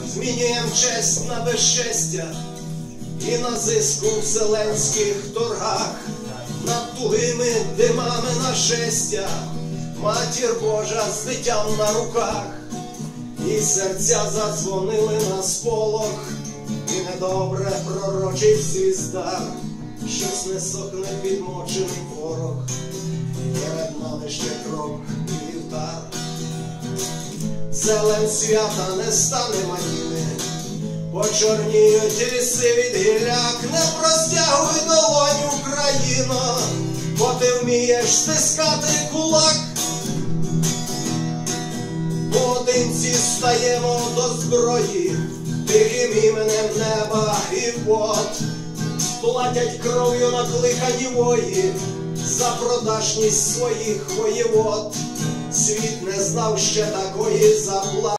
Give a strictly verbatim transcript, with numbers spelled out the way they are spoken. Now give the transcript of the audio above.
Змінюєм честь на безчестя і на зиску в вселенських торгах, над тугими димами нашестя, Матір Божа з дитям на руках. І серця задзвонили на сполох, і недобре пророчить звізда, щось не сохне підмочений порох, перед нами ще крок і вівтар. Зелень свята не стане маніни, почорніють ріси від гілляк. Не простягуй долоню, Україно, бо ти вмієш стискати кулак. Поодинці стаємо до зброї, тихим іменем неба і вод. Платять кров'ю накликані вої за продажність своїх воєвод. Світ не знав ще такої заплати.